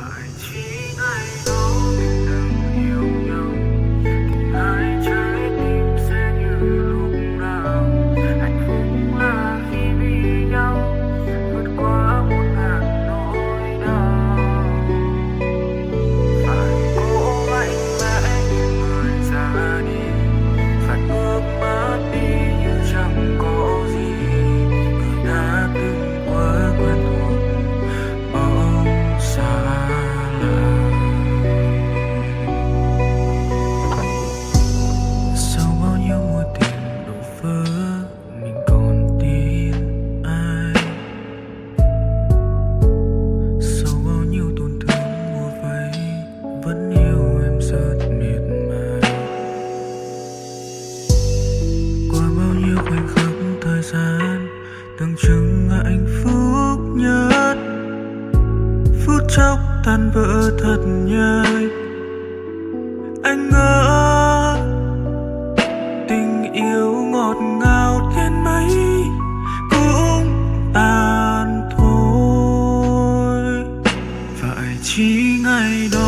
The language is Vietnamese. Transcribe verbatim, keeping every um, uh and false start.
phải chỉ ngày đó mình từng yêu nhau thì hai trái tim sẽ như lúc nào. Hạnh phúc là khi vì nhau vượt qua một ngàn nỗi đau. Phải cố mạnh mẽ nhìn người ra đi, phải bước mất đi như chẳng có gì. Người đã từng quá quen thuộc bỗng xa lạ. Sau bao nhiêu mối tình đổ vỡ, mình còn tin ai? Sau bao nhiêu tổn thương mua vây, vẫn yêu em rất miệt mài. Qua bao nhiêu khoảnh khắc thời gian tưởng chừng là hạnh phúc nhất, phút chốc tan vỡ thật nhanh. Anh ngỡ tình yêu ngọt ngào đến mấy cũng tan thôi. Phải chỉ ngày đó